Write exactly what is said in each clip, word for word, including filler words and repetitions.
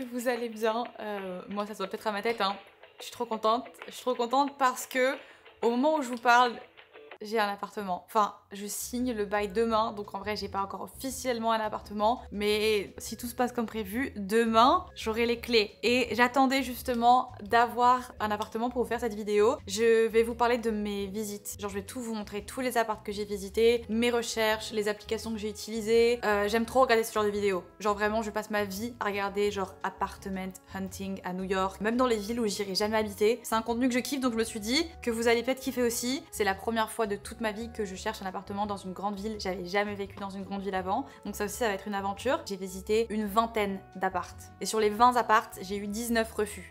vous allez bien. Euh, moi ça se voit peut-être à ma tête, hein. Je suis trop contente. Je suis trop contente parce que au moment où je vous parle, j'ai un appartement. Enfin, je signe le bail demain, donc en vrai j'ai pas encore officiellement un appartement, mais si tout se passe comme prévu, demain j'aurai les clés. Et j'attendais justement d'avoir un appartement pour vous faire cette vidéo. Je vais vous parler de mes visites. Genre je vais tout vous montrer, tous les apparts que j'ai visités, mes recherches, les applications que j'ai utilisées. Euh, J'aime trop regarder ce genre de vidéos. Genre vraiment je passe ma vie à regarder genre apartment hunting à New York, même dans les villes où j'irai jamais habiter. C'est un contenu que je kiffe, donc je me suis dit que vous allez peut-être kiffer aussi. C'est la première fois de toute ma vie que je cherche un appartement dans une grande ville. J'avais jamais vécu dans une grande ville avant, donc ça aussi ça va être une aventure. J'ai visité une vingtaine d'apparts et sur les vingt apparts j'ai eu dix-neuf refus.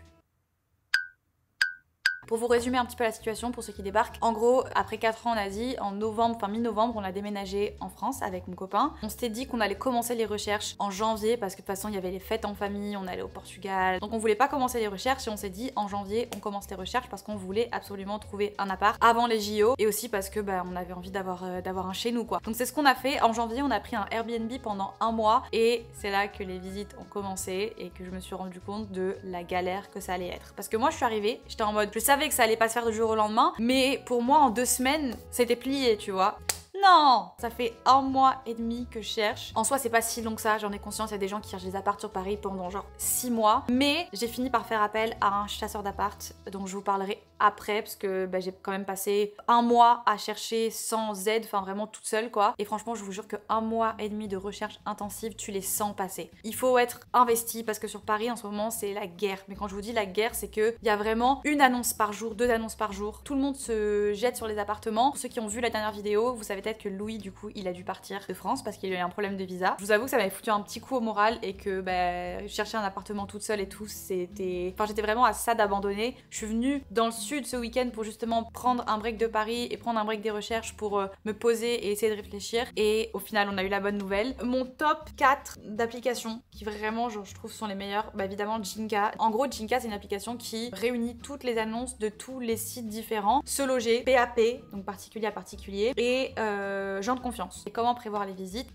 Pour vous résumer un petit peu la situation pour ceux qui débarquent, en gros, après quatre ans en Asie, en novembre, enfin mi-novembre, on a déménagé en France avec mon copain. On s'était dit qu'on allait commencer les recherches en janvier parce que de toute façon il y avait les fêtes en famille, on allait au Portugal. Donc on voulait pas commencer les recherches et on s'est dit en janvier on commence les recherches parce qu'on voulait absolument trouver un appart avant les J O et aussi parce que bah, on avait envie d'avoir euh, d'avoir un chez nous quoi. Donc c'est ce qu'on a fait. En janvier on a pris un Airbnb pendant un mois et c'est là que les visites ont commencé et que je me suis rendu compte de la galère que ça allait être. Parce que moi je suis arrivée, j'étais en mode, je savais que ça allait pas se faire du jour au lendemain, mais pour moi en deux semaines c'était plié, tu vois. Non, ça fait un mois et demi que je cherche. En soi, c'est pas si long que ça, j'en ai conscience, il y a des gens qui cherchent des apparts sur Paris pendant genre six mois. Mais j'ai fini par faire appel à un chasseur d'appart, dont je vous parlerai après, parce que bah, j'ai quand même passé un mois à chercher sans aide, enfin vraiment toute seule quoi. Et franchement, je vous jure que un mois et demi de recherche intensive, tu les sens passer. Il faut être investi, parce que sur Paris en ce moment, c'est la guerre. Mais quand je vous dis la guerre, c'est qu'il y a vraiment une annonce par jour, deux annonces par jour. Tout le monde se jette sur les appartements. Pour ceux qui ont vu la dernière vidéo, vous savez que Louis du coup il a dû partir de France parce qu'il a eu un problème de visa. Je vous avoue que ça m'avait foutu un petit coup au moral et que bah, chercher un appartement toute seule et tout c'était... Enfin j'étais vraiment à ça d'abandonner. Je suis venue dans le sud ce week-end pour justement prendre un break de Paris et prendre un break des recherches pour euh, me poser et essayer de réfléchir et au final on a eu la bonne nouvelle. Mon top quatre d'applications qui vraiment genre, je trouve sont les meilleures, bah évidemment Jinka. En gros Jinka c'est une application qui réunit toutes les annonces de tous les sites différents. Se loger, P A P, donc particulier à particulier et euh, gens de confiance. Et comment prévoir les visites?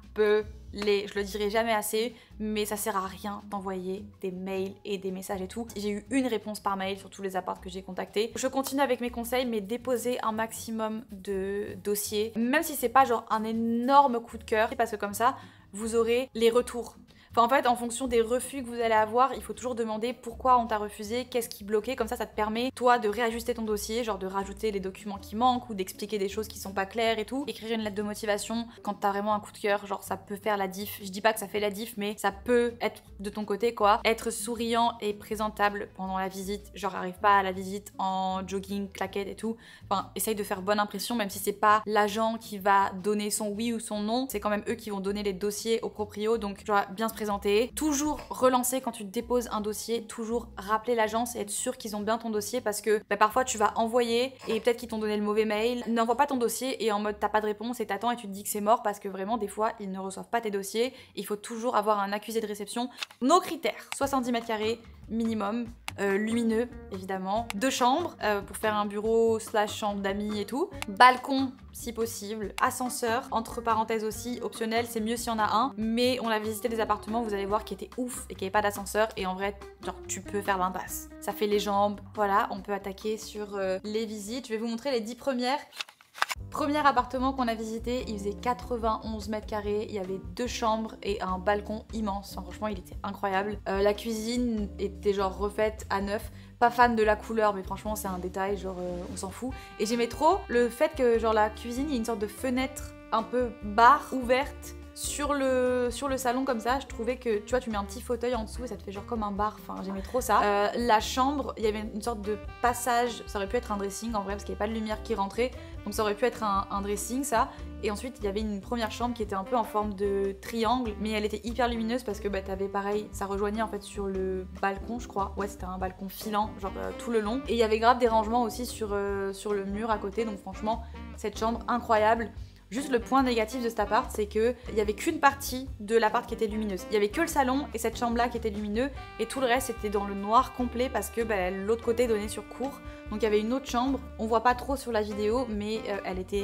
Appelez. Je le dirai jamais assez, mais ça sert à rien d'envoyer des mails et des messages et tout. J'ai eu une réponse par mail sur tous les apparts que j'ai contactés. Je continue avec mes conseils, mais déposez un maximum de dossiers, même si c'est pas genre un énorme coup de cœur, parce que comme ça, vous aurez les retours. Enfin, en fait, en fonction des refus que vous allez avoir, il faut toujours demander pourquoi on t'a refusé, qu'est-ce qui bloquait, comme ça, ça te permet, toi, de réajuster ton dossier, genre de rajouter les documents qui manquent ou d'expliquer des choses qui sont pas claires et tout. Écrire une lettre de motivation quand t'as vraiment un coup de cœur, genre ça peut faire la diff. Je dis pas que ça fait la diff, mais ça peut être de ton côté, quoi. Être souriant et présentable pendant la visite, genre arrive pas à la visite en jogging, claquette et tout. Enfin, essaye de faire bonne impression, même si c'est pas l'agent qui va donner son oui ou son non, c'est quand même eux qui vont donner les dossiers au proprio, donc tu dois bien se présenter. Toujours relancer quand tu déposes un dossier, toujours rappeler l'agence et être sûr qu'ils ont bien ton dossier parce que bah, parfois tu vas envoyer et peut-être qu'ils t'ont donné le mauvais mail. N'envoie pas ton dossier et en mode t'as pas de réponse et t'attends et tu te dis que c'est mort parce que vraiment des fois ils ne reçoivent pas tes dossiers. Il faut toujours avoir un accusé de réception. Nos critères, soixante-dix mètres carrés minimum, euh, lumineux évidemment, deux chambres euh, pour faire un bureau slash chambre d'amis et tout, balcon si possible, ascenseur, entre parenthèses aussi, optionnel, c'est mieux s'il y en a un, mais on a visité des appartements, vous allez voir, qui étaient ouf et qui n'avaient pas d'ascenseur et en vrai, genre tu peux faire l'impasse. Ça fait les jambes, voilà, on peut attaquer sur euh, les visites. Je vais vous montrer les dix premières. Premier appartement qu'on a visité, il faisait quatre-vingt-onze mètres carrés, il y avait deux chambres et un balcon immense, enfin, franchement il était incroyable. Euh, la cuisine était genre refaite à neuf, pas fan de la couleur mais franchement c'est un détail, genre euh, on s'en fout. Et j'aimais trop le fait que genre la cuisine, il y a une sorte de fenêtre un peu bar ouverte sur le, sur le salon comme ça. Je trouvais que tu vois tu mets un petit fauteuil en dessous et ça te fait genre comme un bar, enfin j'aimais trop ça. Euh, la chambre, il y avait une sorte de passage, ça aurait pu être un dressing en vrai parce qu'il n'y avait pas de lumière qui rentrait, donc ça aurait pu être un, un dressing ça. Et ensuite il y avait une première chambre qui était un peu en forme de triangle, mais elle était hyper lumineuse parce que bah t'avais pareil, ça rejoignait en fait sur le balcon je crois, ouais c'était un balcon filant genre euh, tout le long. Et il y avait grave des rangements aussi sur, euh, sur le mur à côté, donc franchement cette chambre incroyable. Juste le point négatif de cet appart, c'est qu'il n'y avait qu'une partie de l'appart qui était lumineuse. Il n'y avait que le salon et cette chambre-là qui était lumineux et tout le reste était dans le noir complet parce que bah, l'autre côté donnait sur cour. Donc il y avait une autre chambre, on voit pas trop sur la vidéo mais euh, elle était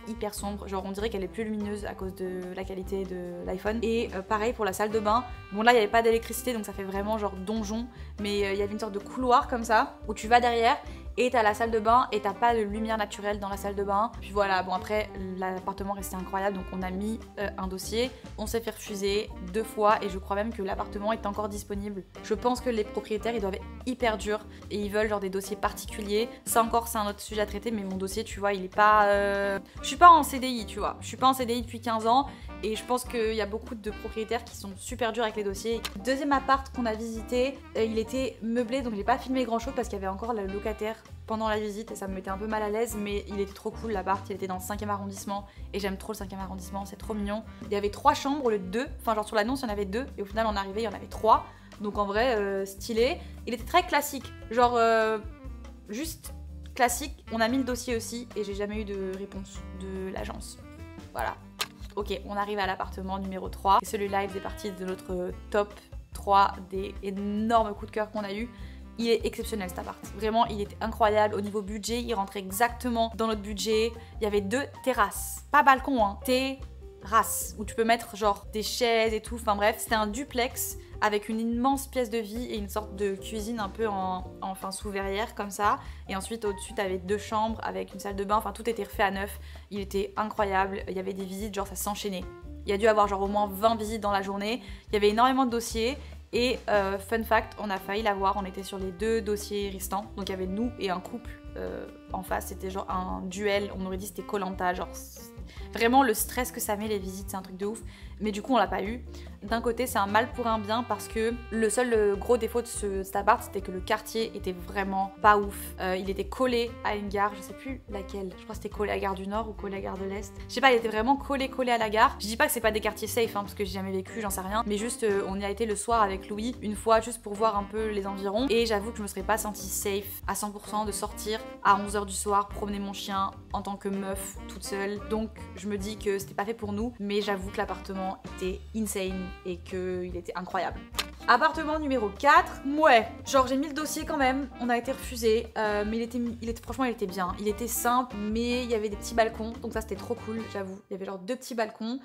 hyper sombre, genre on dirait qu'elle est plus lumineuse à cause de la qualité de l'iPhone. Et euh, pareil pour la salle de bain, bon là il n'y avait pas d'électricité donc ça fait vraiment genre donjon, mais euh, il y avait une sorte de couloir comme ça où tu vas derrière et t'as la salle de bain et t'as pas de lumière naturelle dans la salle de bain. Puis voilà, bon après l'appartement restait incroyable donc on a mis euh, un dossier, on s'est fait refuser deux fois et je crois même que l'appartement est encore disponible. Je pense que les propriétaires ils doivent être hyper durs et ils veulent genre des dossiers particuliers. Ça encore c'est un autre sujet à traiter mais mon dossier tu vois il est pas... Euh... Je suis pas en C D I tu vois, je suis pas en C D I depuis quinze ans et je pense qu'il y a beaucoup de propriétaires qui sont super durs avec les dossiers. Deuxième appart qu'on a visité, euh, il était meublé donc j'ai pas filmé grand chose parce qu'il y avait encore le locataire pendant la visite et ça me mettait un peu mal à l'aise mais il était trop cool l'appart, il était dans le cinquième arrondissement et j'aime trop le cinquième arrondissement, c'est trop mignon. Il y avait trois chambres au lieu de deux, enfin genre sur l'annonce il y en avait deux et au final on est arrivé il y en avait trois donc en vrai euh, stylé. Il était très classique, genre euh, juste classique. On a mis le dossier aussi et j'ai jamais eu de réponse de l'agence. Voilà. Ok, on arrive à l'appartement numéro trois et celui-là il faisait partie de notre top trois des énormes coups de cœur qu'on a eu. Il est exceptionnel cet appart, vraiment il était incroyable, au niveau budget il rentrait exactement dans notre budget. Il y avait deux terrasses, pas balcon hein, terrasse, où tu peux mettre genre des chaises et tout, enfin bref c'était un duplex avec une immense pièce de vie et une sorte de cuisine un peu en, en enfin sous verrière comme ça et ensuite au-dessus t'avais deux chambres avec une salle de bain, enfin tout était refait à neuf, il était incroyable, il y avait des visites genre ça s'enchaînait. Il y a dû avoir genre au moins vingt visites dans la journée, il y avait énormément de dossiers. Et euh, fun fact, on a failli l'avoir, on était sur les deux dossiers restants. Donc il y avait nous et un couple euh, en face, c'était genre un duel, on aurait dit c'était Koh-Lanta, genre vraiment le stress que ça met les visites, c'est un truc de ouf. Mais du coup on l'a pas eu. D'un côté c'est un mal pour un bien parce que le seul le gros défaut de ce, cet appart c'était que le quartier était vraiment pas ouf. Euh, il était collé à une gare, je sais plus laquelle, je crois que c'était collé à la gare du Nord ou collé à la gare de l'Est. Je sais pas, il était vraiment collé collé à la gare. Je dis pas que c'est pas des quartiers safe hein, parce que j'ai jamais vécu, j'en sais rien. Mais juste euh, on y a été le soir avec Louis une fois juste pour voir un peu les environs. Et j'avoue que je me serais pas sentie safe à cent pour cent de sortir à onze heures du soir, promener mon chien en tant que meuf toute seule. Donc je me dis que c'était pas fait pour nous. Mais j'avoue que l'appartement était insane et qu'il était incroyable. Appartement numéro quatre, ouais, genre j'ai mis le dossier quand même, on a été refusé, euh, mais il était, il était, franchement il était bien, il était simple, mais il y avait des petits balcons, donc ça c'était trop cool, j'avoue. Il y avait genre deux petits balcons,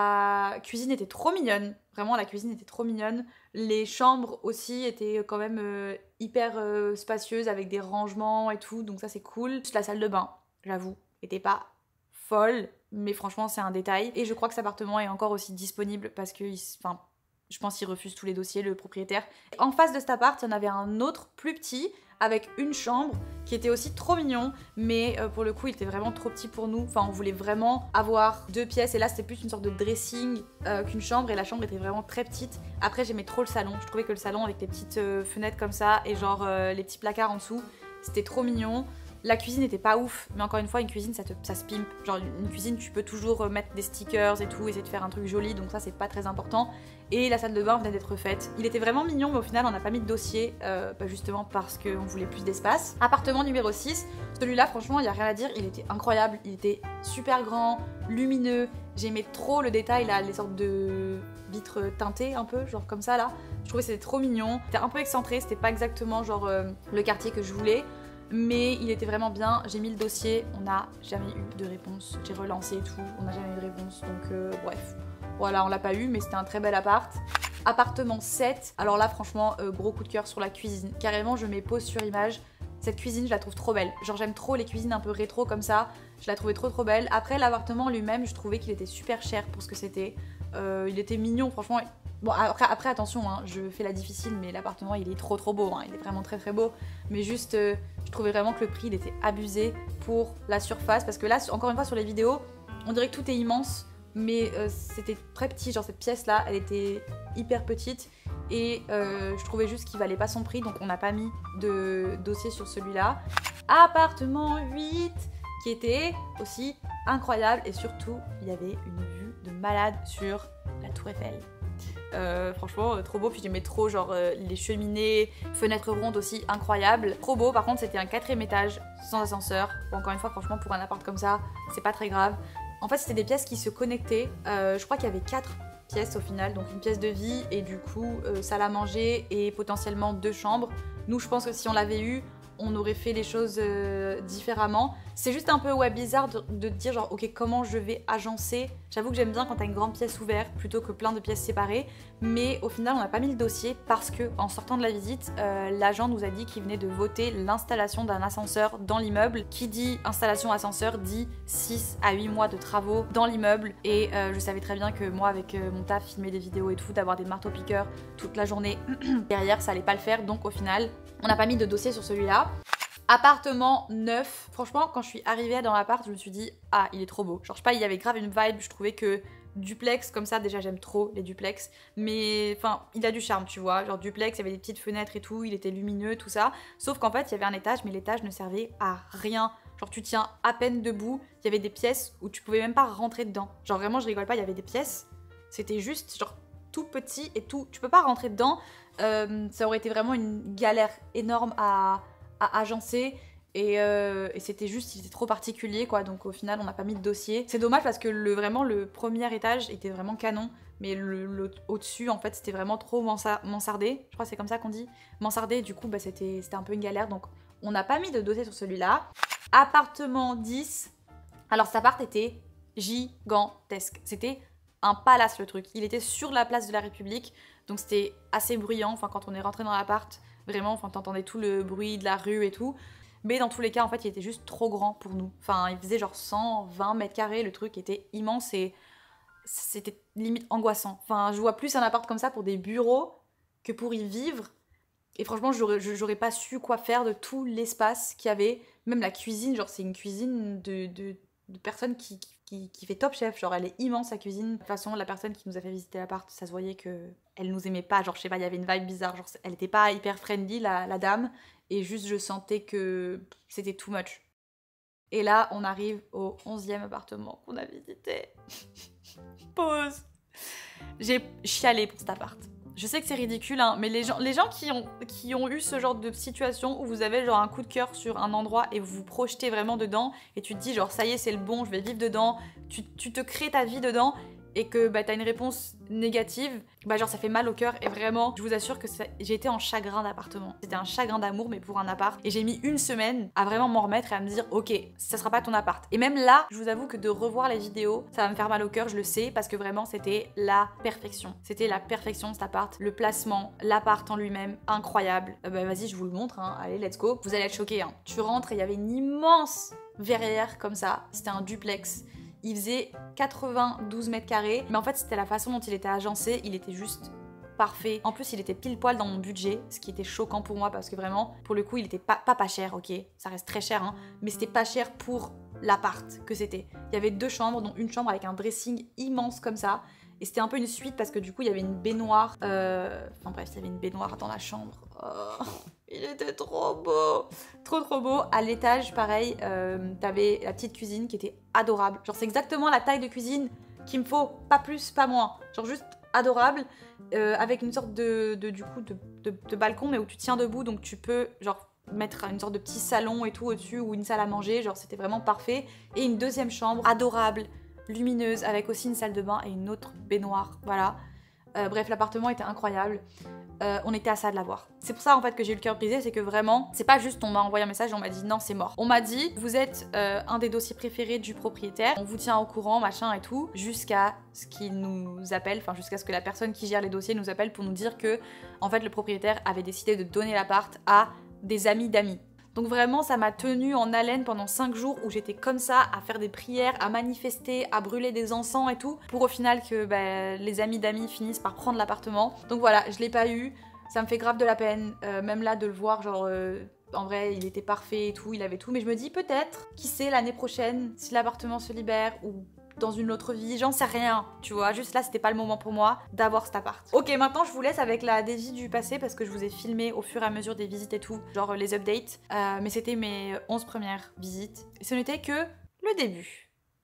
la cuisine était trop mignonne, vraiment la cuisine était trop mignonne, les chambres aussi étaient quand même euh, hyper euh, spacieuses avec des rangements et tout, donc ça c'est cool. Juste la salle de bain, j'avoue, était pas folle, mais franchement c'est un détail. Et je crois que cet appartement est encore aussi disponible parce que, enfin, je pense qu'il refuse tous les dossiers, le propriétaire. En face de cet appart, il y en avait un autre plus petit avec une chambre qui était aussi trop mignon, mais euh, pour le coup il était vraiment trop petit pour nous. Enfin on voulait vraiment avoir deux pièces et là c'était plus une sorte de dressing euh, qu'une chambre et la chambre était vraiment très petite. Après j'aimais trop le salon, je trouvais que le salon avec les petites euh, fenêtres comme ça et genre euh, les petits placards en dessous, c'était trop mignon. La cuisine était pas ouf, mais encore une fois, une cuisine ça, te, ça se pimpe. Genre une cuisine, tu peux toujours mettre des stickers et tout, essayer de faire un truc joli, donc ça c'est pas très important. Et la salle de bain venait d'être faite. Il était vraiment mignon, mais au final on n'a pas mis de dossier, euh, bah justement parce qu'on voulait plus d'espace. Appartement numéro six, celui-là franchement il y a rien à dire, il était incroyable, il était super grand, lumineux. J'aimais trop le détail là, les sortes de vitres teintées un peu, genre comme ça là. Je trouvais que c'était trop mignon. C'était un peu excentré, c'était pas exactement genre euh, le quartier que je voulais. Mais il était vraiment bien, j'ai mis le dossier, on n'a jamais eu de réponse. J'ai relancé et tout, on n'a jamais eu de réponse, donc euh, bref. Voilà, on l'a pas eu, mais c'était un très bel appart. Appartement sept, alors là franchement, euh, gros coup de cœur sur la cuisine. Carrément, je mets pause sur image. Cette cuisine, je la trouve trop belle. Genre j'aime trop les cuisines un peu rétro comme ça. Je la trouvais trop trop belle. Après l'appartement lui-même, je trouvais qu'il était super cher pour ce que c'était. Euh, il était mignon, franchement. Bon après, après attention, hein, je fais la difficile, mais l'appartement il est trop trop beau, hein, il est vraiment très très beau. Mais juste, euh, je trouvais vraiment que le prix il était abusé pour la surface. Parce que là, encore une fois sur les vidéos, on dirait que tout est immense. Mais euh, c'était très petit, genre cette pièce là, elle était hyper petite. Et euh, je trouvais juste qu'il valait pas son prix, donc on n'a pas mis de dossier sur celui-là. Appartement huit, qui était aussi incroyable. Et surtout, il y avait une vue de malade sur la Tour Eiffel. Euh, franchement euh, trop beau, puis j'aimais trop genre euh, les cheminées, fenêtres rondes aussi incroyables, trop beau. Par contre c'était un quatrième étage sans ascenseur. Bon, encore une fois franchement pour un appart comme ça c'est pas très grave. En fait c'était des pièces qui se connectaient, euh, je crois qu'il y avait quatre pièces au final, donc une pièce de vie et du coup euh, salle à manger et potentiellement deux chambres. Nous je pense que si on l'avait eu on aurait fait les choses euh, différemment. C'est juste un peu ouais, bizarre de, de te dire genre ok comment je vais agencer. J'avoue que j'aime bien quand t'as une grande pièce ouverte plutôt que plein de pièces séparées. Mais au final on n'a pas mis le dossier parce que en sortant de la visite, euh, l'agent nous a dit qu'il venait de voter l'installation d'un ascenseur dans l'immeuble. Qui dit installation ascenseur dit six à huit mois de travaux dans l'immeuble. Et euh, je savais très bien que moi avec euh, mon taf, filmer des vidéos et tout, d'avoir des marteaux piqueurs toute la journée derrière ça allait pas le faire. Donc au final on n'a pas mis de dossier sur celui-là. Appartement neuf. Franchement, quand je suis arrivée dans l'appart, je me suis dit ah, il est trop beau. Genre, je sais pas, il y avait grave une vibe. Je trouvais que duplex comme ça, déjà j'aime trop les duplex. Mais enfin, il a du charme, tu vois. Genre, duplex, il y avait des petites fenêtres et tout. Il était lumineux, tout ça. Sauf qu'en fait, il y avait un étage, mais l'étage ne servait à rien. Genre, tu tiens à peine debout. Il y avait des pièces où tu pouvais même pas rentrer dedans. Genre, vraiment, je rigole pas, il y avait des pièces. C'était juste, genre, tout petit et tout. Tu peux pas rentrer dedans. Euh, ça aurait été vraiment une galère énorme à. à agencer et, euh, et c'était juste, il était trop particulier quoi, donc au final on n'a pas mis de dossier. C'est dommage parce que le, vraiment le premier étage était vraiment canon, mais le, le au-dessus en fait c'était vraiment trop mansa mansardé, je crois que c'est comme ça qu'on dit, mansardé, et du coup bah, c'était un peu une galère, donc on n'a pas mis de dossier sur celui-là. Appartement dix, alors cet appart était gigantesque, c'était un palace le truc, il était sur la place de la République, donc c'était assez bruyant, enfin quand on est rentré dans l'appart, vraiment, enfin t'entendais tout le bruit de la rue et tout. Mais dans tous les cas, en fait, il était juste trop grand pour nous. Enfin, il faisait genre cent vingt mètres carrés, le truc était immense et c'était limite angoissant. Enfin, je vois plus un appart comme ça pour des bureaux que pour y vivre. Et franchement, j'aurais pas su quoi faire de tout l'espace qu'il y avait. Même la cuisine, genre c'est une cuisine de, de, de personne qui, qui, qui fait top chef. Genre elle est immense, la cuisine. De toute façon, la personne qui nous a fait visiter l'appart, ça se voyait que elle nous aimait pas. Genre je sais pas, il y avait une vibe bizarre. Genre elle était pas hyper friendly, la, la dame. Et juste je sentais que c'était too much. Et là, on arrive au onzième appartement qu'on a visité. Pause. J'ai chialé pour cet appart. Je sais que c'est ridicule, hein, mais les gens, les gens qui, ont, qui ont eu ce genre de situation où vous avez genre un coup de cœur sur un endroit et vous vous projetez vraiment dedans et tu te dis genre ça y est c'est le bon, je vais vivre dedans, tu, tu te crées ta vie dedans et que bah, t'as une réponse négative, bah genre ça fait mal au cœur et vraiment, je vous assure que j'ai été en chagrin d'appartement. C'était un chagrin d'amour mais pour un appart et j'ai mis une semaine à vraiment m'en remettre et à me dire ok, ça sera pas ton appart. Et même là, je vous avoue que de revoir les vidéos, ça va me faire mal au cœur, je le sais, parce que vraiment c'était la perfection. C'était la perfection cet appart, le placement, l'appart en lui-même, incroyable. Euh, bah vas-y, je vous le montre, hein. Allez, let's go. Vous allez être choqués, hein. Tu rentres et il y avait une immense verrière comme ça, c'était un duplex. Il faisait quatre-vingt-douze mètres carrés, mais en fait c'était la façon dont il était agencé, il était juste parfait. En plus il était pile poil dans mon budget, ce qui était choquant pour moi parce que vraiment, pour le coup il était pas pas, pas cher, ok, ça reste très cher, hein, mais c'était pas cher pour l'appart que c'était. Il y avait deux chambres, dont une chambre avec un dressing immense comme ça, et c'était un peu une suite parce que du coup il y avait une baignoire, euh... enfin bref, il y avait une baignoire dans la chambre. Oh, il était trop beau, trop trop beau. À l'étage, pareil, euh, t'avais la petite cuisine qui était adorable. Genre c'est exactement la taille de cuisine qu'il me faut, pas plus, pas moins. Genre juste adorable, euh, avec une sorte de, de du coup de, de, de balcon mais où tu tiens debout, donc tu peux genre mettre une sorte de petit salon et tout au-dessus ou une salle à manger. Genre c'était vraiment parfait. Et une deuxième chambre adorable, lumineuse, avec aussi une salle de bain et une autre baignoire. Voilà. Euh, bref, l'appartement était incroyable. Euh, on était à ça de l'avoir. C'est pour ça en fait que j'ai eu le cœur brisé, c'est que vraiment, c'est pas juste on m'a envoyé un message et on m'a dit non c'est mort. On m'a dit vous êtes euh, un des dossiers préférés du propriétaire, on vous tient au courant machin et tout, jusqu'à ce qu'il nous appelle, enfin jusqu'à ce que la personne qui gère les dossiers nous appelle pour nous dire que en fait le propriétaire avait décidé de donner l'appart à des amis d'amis. Donc vraiment ça m'a tenue en haleine pendant cinq jours où j'étais comme ça à faire des prières, à manifester, à brûler des encens et tout, pour au final que bah, les amis d'amis finissent par prendre l'appartement. Donc voilà, je l'ai pas eu, ça me fait grave de la peine, euh, même là de le voir, genre euh, en vrai il était parfait et tout, il avait tout, mais je me dis peut-être, qui sait l'année prochaine, si l'appartement se libère ou dans une autre vie, j'en sais rien, tu vois, juste là c'était pas le moment pour moi d'avoir cet appart. Ok, maintenant je vous laisse avec la dévie du passé parce que je vous ai filmé au fur et à mesure des visites et tout, genre les updates, euh, mais c'était mes onze premières visites et ce n'était que le début.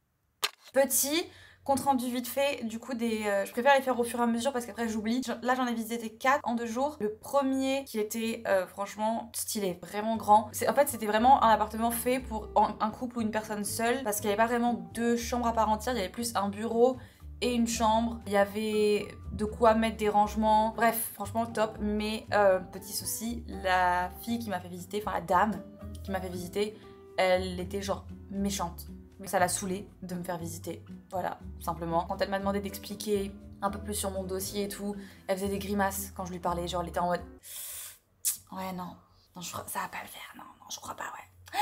Petit compte rendu vite fait, du coup des, euh, je préfère les faire au fur et à mesure parce qu'après j'oublie. Là j'en ai visité quatre en deux jours. Le premier qui était euh, franchement stylé, vraiment grand. En fait c'était vraiment un appartement fait pour un couple ou une personne seule parce qu'il n'y avait pas vraiment deux chambres à part entière, il y avait plus un bureau et une chambre. Il y avait de quoi mettre des rangements. Bref, franchement top. Mais euh, petit souci, la fille qui m'a fait visiter, enfin la dame qui m'a fait visiter, elle était genre méchante. Mais ça l'a saoulée de me faire visiter. Voilà, simplement. Quand elle m'a demandé d'expliquer un peu plus sur mon dossier et tout, elle faisait des grimaces quand je lui parlais. Genre, elle était en mode... Ouais, non. Non, je... ça va pas le faire. Non, non, je crois pas, ouais.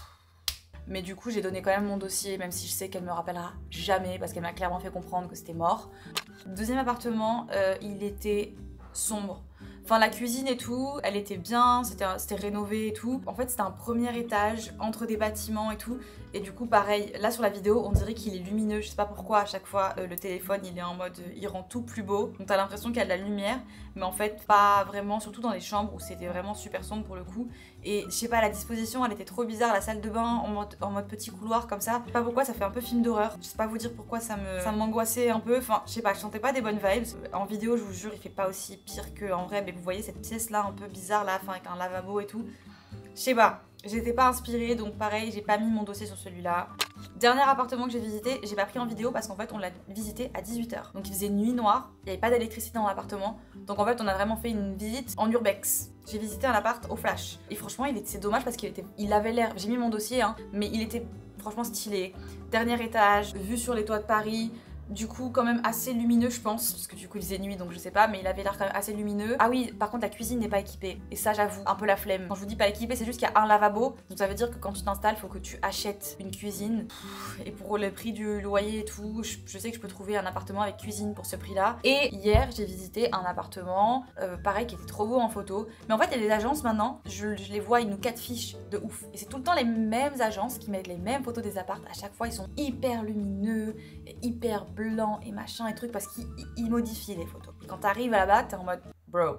Mais du coup, j'ai donné quand même mon dossier, même si je sais qu'elle me rappellera jamais, parce qu'elle m'a clairement fait comprendre que c'était mort. Deuxième appartement, euh, il était sombre. Enfin, la cuisine et tout, elle était bien, c'était rénové et tout. En fait, c'était un premier étage, entre des bâtiments et tout. Et du coup, pareil, là sur la vidéo, on dirait qu'il est lumineux. Je sais pas pourquoi, à chaque fois, euh, le téléphone, il est en mode... Euh, il rend tout plus beau. Donc t'as l'impression qu'il y a de la lumière. Mais en fait, pas vraiment, surtout dans les chambres où c'était vraiment super sombre pour le coup. Et je sais pas, la disposition, elle était trop bizarre. La salle de bain en mode, en mode petit couloir comme ça. Je sais pas pourquoi, ça fait un peu film d'horreur. Je sais pas vous dire pourquoi ça me ça m'angoissait un peu. Enfin, je sais pas, je sentais pas des bonnes vibes. En vidéo, je vous jure, il fait pas aussi pire qu'en vrai. Mais vous voyez cette pièce là un peu bizarre là, enfin avec un lavabo et tout. Je sais pas, j'étais pas inspirée, donc pareil, j'ai pas mis mon dossier sur celui-là. Dernier appartement que j'ai visité, j'ai pas pris en vidéo parce qu'en fait on l'a visité à dix-huit heures. Donc il faisait nuit noire, il y avait pas d'électricité dans l'appartement. Donc en fait on a vraiment fait une visite en urbex. J'ai visité un appart au flash. Et franchement il était, c'est dommage parce qu'il était, il avait l'air, j'ai mis mon dossier hein, mais il était franchement stylé. Dernier étage, vue sur les toits de Paris. Du coup quand même assez lumineux je pense, parce que du coup il faisait nuit donc je sais pas, mais il avait l'air quand même assez lumineux. Ah oui, par contre la cuisine n'est pas équipée, et ça j'avoue, un peu la flemme. Quand je vous dis pas équipée, c'est juste qu'il y a un lavabo, donc ça veut dire que quand tu t'installes, faut que tu achètes une cuisine. Et pour le prix du loyer et tout, je, je sais que je peux trouver un appartement avec cuisine pour ce prix là. Et hier j'ai visité un appartement, euh, pareil, qui était trop beau en photo. Mais en fait il y a des agences maintenant, je, je les vois, ils nous catfichent de ouf. Et c'est tout le temps les mêmes agences qui mettent les mêmes photos des apparts, à chaque fois ils sont hyper lumineux, hyper blanc et machin et trucs parce qu'ils modifient les photos. Et quand t'arrives là-bas, t'es en mode bro.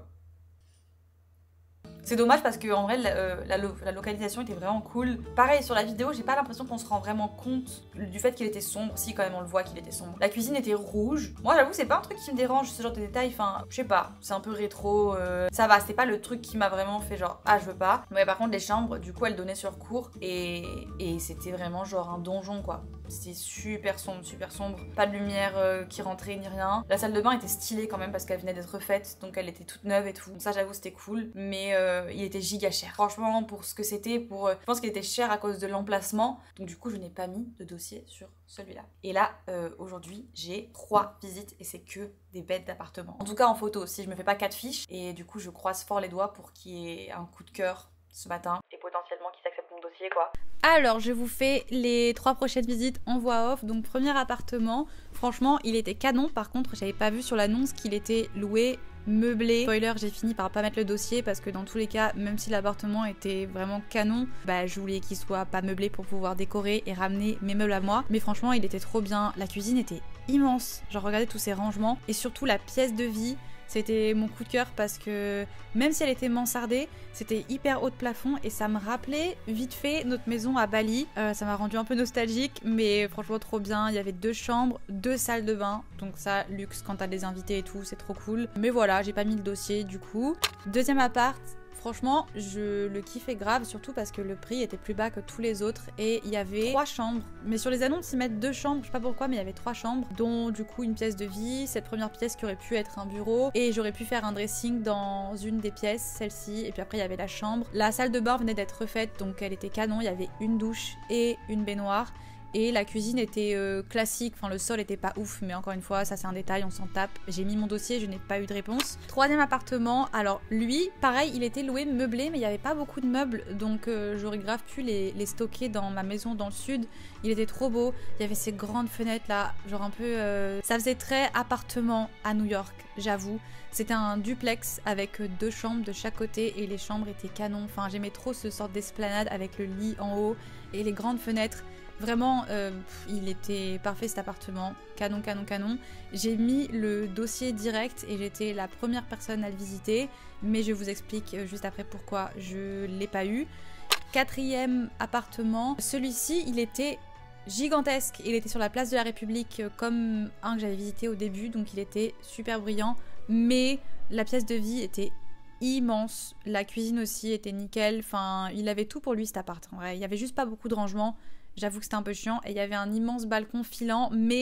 C'est dommage parce que en vrai la, euh, la, lo la localisation était vraiment cool. Pareil sur la vidéo, j'ai pas l'impression qu'on se rend vraiment compte du fait qu'il était sombre. Si quand même on le voit qu'il était sombre. La cuisine était rouge. Moi j'avoue c'est pas un truc qui me dérange ce genre de détails. Enfin je sais pas, c'est un peu rétro. Euh, ça va, c'était pas le truc qui m'a vraiment fait genre ah je veux pas. Mais par contre les chambres du coup elles donnaient sur cour et, et c'était vraiment genre un donjon quoi. C'était super sombre, super sombre. Pas de lumière euh, qui rentrait ni rien. La salle de bain était stylée quand même parce qu'elle venait d'être refaite. Donc elle était toute neuve et tout. Donc ça j'avoue c'était cool. Mais euh, il était giga cher. Franchement pour ce que c'était, pour, euh, je pense qu'il était cher à cause de l'emplacement. Donc du coup je n'ai pas mis de dossier sur celui-là. Et là euh, aujourd'hui j'ai trois visites et c'est que des bêtes d'appartements. En tout cas en photo, si je me fais pas quatre fiches. Et du coup je croise fort les doigts pour qu'il y ait un coup de cœur ce matin. Et potentiellement qu'il s'accepte mon dossier quoi. Alors, je vous fais les trois prochaines visites en voix off. Donc, premier appartement, franchement, il était canon. Par contre, j'avais pas vu sur l'annonce qu'il était loué, meublé. Spoiler, j'ai fini par pas mettre le dossier parce que dans tous les cas, même si l'appartement était vraiment canon, bah je voulais qu'il soit pas meublé pour pouvoir décorer et ramener mes meubles à moi. Mais franchement, il était trop bien. La cuisine était immense. Genre, regardez tous ces rangements et surtout la pièce de vie. C'était mon coup de cœur parce que même si elle était mansardée, c'était hyper haut de plafond et ça me rappelait vite fait notre maison à Bali. Euh, ça m'a rendu un peu nostalgique, mais franchement trop bien. Il y avait deux chambres, deux salles de bain, donc ça, luxe quand t'as des invités et tout, c'est trop cool. Mais voilà, j'ai pas mis le dossier du coup. Deuxième appart. Franchement, je le kiffais grave, surtout parce que le prix était plus bas que tous les autres et il y avait trois chambres. Mais sur les annonces, ils mettent deux chambres, je sais pas pourquoi, mais il y avait trois chambres, dont du coup une pièce de vie, cette première pièce qui aurait pu être un bureau, et j'aurais pu faire un dressing dans une des pièces, celle-ci, et puis après il y avait la chambre. La salle de bain venait d'être refaite, donc elle était canon, il y avait une douche et une baignoire. Et la cuisine était euh, classique, enfin le sol était pas ouf, mais encore une fois, ça c'est un détail, on s'en tape. J'ai mis mon dossier, je n'ai pas eu de réponse. Troisième appartement, alors lui, pareil, il était loué meublé, mais il n'y avait pas beaucoup de meubles, donc euh, j'aurais grave pu les, les stocker dans ma maison dans le sud. Il était trop beau, il y avait ces grandes fenêtres là, genre un peu... Euh... Ça faisait très appartement à New York, j'avoue. C'était un duplex avec deux chambres de chaque côté et les chambres étaient canons. Enfin, j'aimais trop ce sort d'esplanade avec le lit en haut et les grandes fenêtres. Vraiment, euh, il était parfait cet appartement, canon, canon, canon. J'ai mis le dossier direct et j'étais la première personne à le visiter, mais je vous explique juste après pourquoi je l'ai pas eu. Quatrième appartement, celui-ci, il était gigantesque. Il était sur la place de la République comme un que j'avais visité au début, donc il était super brillant, mais la pièce de vie était immense. La cuisine aussi était nickel, enfin, il avait tout pour lui cet appart. En vrai, il y avait juste pas beaucoup de rangements. J'avoue que c'était un peu chiant et il y avait un immense balcon filant, mais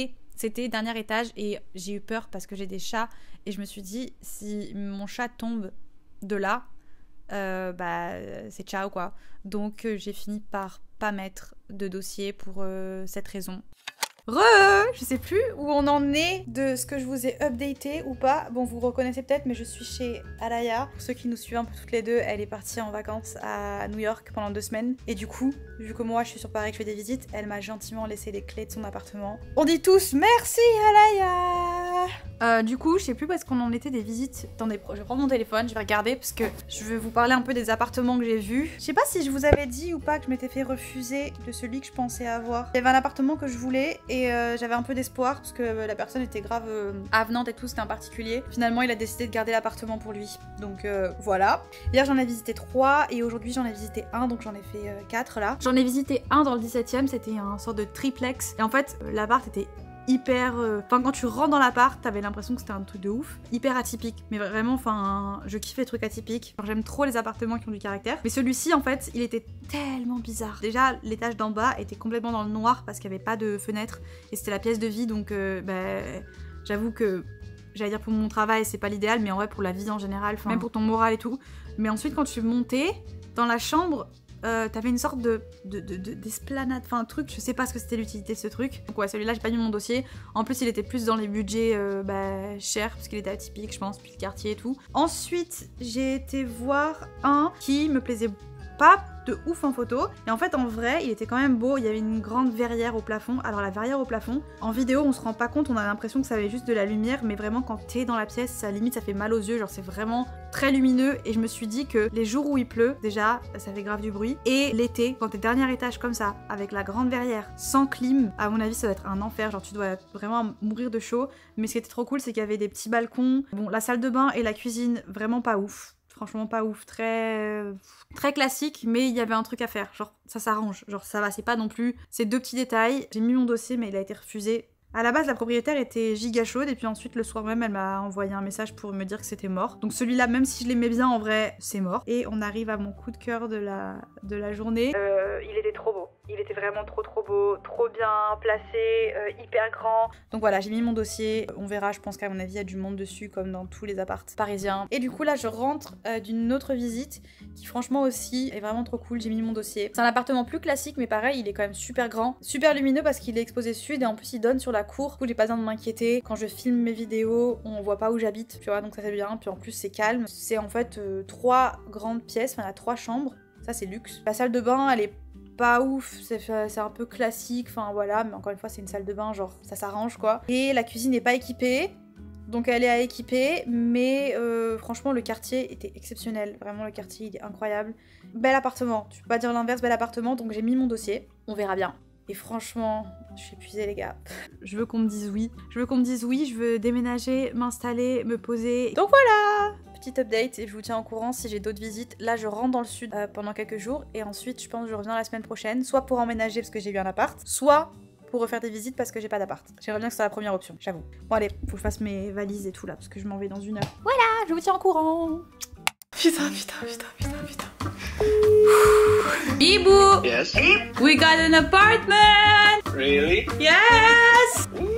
C'était dernier étage et j'ai eu peur parce que j'ai des chats et je me suis dit si mon chat tombe de là, euh, bah c'est ciao quoi. Donc euh, j'ai fini par pas mettre de dossier pour euh, cette raison. Re, je sais plus où on en est de ce que je vous ai updaté ou pas. Bon, vous reconnaissez peut-être, mais je suis chez Alaya. Pour ceux qui nous suivent un peu toutes les deux, elle est partie en vacances à New York pendant deux semaines. Et du coup, vu que moi je suis sur Paris, que je fais des visites, elle m'a gentiment laissé les clés de son appartement. On dit tous merci Alaya. euh, Du coup, je sais plus parce qu'on en était des visites. Attendez, je vais prendre mon téléphone, je vais regarder parce que je vais vous parler un peu des appartements que j'ai vus. Je sais pas si je vous avais dit ou pas que je m'étais fait refuser de celui que je pensais avoir. Il y avait un appartement que je voulais et euh, j'avais un peu d'espoir parce que euh, la personne était grave euh, avenante et tout, c'était un particulier. Finalement, il a décidé de garder l'appartement pour lui. Donc euh, voilà. Hier, j'en ai visité trois et aujourd'hui, j'en ai visité un, donc j'en ai fait euh, quatre là. J'en ai visité un dans le dix-septième, c'était un sort de triplex. Et en fait, euh, l'appart était hyper... Enfin, euh... quand tu rentres dans l'appart, t'avais l'impression que c'était un truc de ouf. Hyper atypique. Mais vraiment, enfin, je kiffe les trucs atypiques. J'aime trop les appartements qui ont du caractère. Mais celui-ci, en fait, il était tellement bizarre. Déjà, l'étage d'en bas était complètement dans le noir parce qu'il n'y avait pas de fenêtre. Et c'était la pièce de vie, donc euh, bah, j'avoue que... J'allais dire pour mon travail, c'est pas l'idéal, mais en vrai, pour la vie en général, même pour ton moral et tout. Mais ensuite, quand tu montais dans la chambre... Euh, t'avais une sorte de, de, de, de d'esplanade, enfin un truc, je sais pas ce que c'était l'utilité de ce truc. Donc ouais, celui-là j'ai pas mis mon dossier. En plus il était plus dans les budgets euh, bah, chers, parce qu'il était atypique je pense, puis le quartier et tout. Ensuite j'ai été voir un qui me plaisait pas de ouf en photo, et en fait en vrai il était quand même beau, il y avait une grande verrière au plafond. Alors la verrière au plafond, en vidéo on se rend pas compte, on a l'impression que ça avait juste de la lumière, mais vraiment quand t'es dans la pièce, ça limite ça fait mal aux yeux, genre c'est vraiment très lumineux. Et je me suis dit que les jours où il pleut, déjà ça fait grave du bruit, et l'été, quand t'es dernier étage comme ça, avec la grande verrière, sans clim, à mon avis ça doit être un enfer, genre tu dois vraiment mourir de chaud. Mais ce qui était trop cool c'est qu'il y avait des petits balcons, bon la salle de bain et la cuisine vraiment pas ouf. Franchement pas ouf, très très classique, mais il y avait un truc à faire, genre ça s'arrange, genre ça va, c'est pas non plus ces deux petits détails. J'ai mis mon dossier mais il a été refusé. À la base la propriétaire était giga chaude et puis ensuite le soir même elle m'a envoyé un message pour me dire que c'était mort. Donc celui-là, même si je l'aimais bien en vrai, c'est mort. Et on arrive à mon coup de cœur de la, de la journée. Euh, il était trop beau. Il était vraiment trop trop beau, trop bien placé, euh, hyper grand. Donc voilà, j'ai mis mon dossier. On verra, je pense qu'à mon avis, il y a du monde dessus comme dans tous les apparts parisiens. Et du coup là, je rentre euh, d'une autre visite qui franchement aussi est vraiment trop cool. J'ai mis mon dossier. C'est un appartement plus classique, mais pareil, il est quand même super grand. Super lumineux parce qu'il est exposé sud et en plus il donne sur la cour. Du coup, j'ai pas besoin de m'inquiéter. Quand je filme mes vidéos, on voit pas où j'habite, tu vois, donc ça c'est bien. Puis en plus, c'est calme. C'est en fait euh, trois grandes pièces, enfin il y a trois chambres. Ça c'est luxe. La salle de bain, elle est pas ouf, c'est un peu classique, enfin voilà, mais encore une fois c'est une salle de bain, genre ça s'arrange quoi. Et la cuisine n'est pas équipée, donc elle est à équiper, mais euh, franchement le quartier était exceptionnel, vraiment le quartier il est incroyable. Bel appartement, tu peux pas dire l'inverse, bel appartement, donc j'ai mis mon dossier, on verra bien. Et franchement, je suis épuisée les gars. Je veux qu'on me dise oui. Je veux qu'on me dise oui, je veux déménager, m'installer, me poser. Donc voilà! Petite update et je vous tiens au courant si j'ai d'autres visites. Là je rentre dans le sud euh, pendant quelques jours et ensuite je pense que je reviens la semaine prochaine, soit pour emménager parce que j'ai eu un appart, soit pour refaire des visites parce que j'ai pas d'appart. J'aimerais bien que ce soit la première option, j'avoue. Bon allez, faut que je fasse mes valises et tout là parce que je m'en vais dans une heure. Voilà, je vous tiens au courant. Putain, putain, putain, putain, putain. Bibou! Yes? We got an apartment! Really? Yes! Ooh.